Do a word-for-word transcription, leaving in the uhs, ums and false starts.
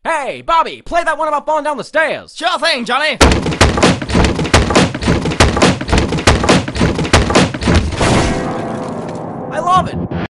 Hey, Bobby, play that one about falling down the stairs. Sure thing, Johnny. I love it.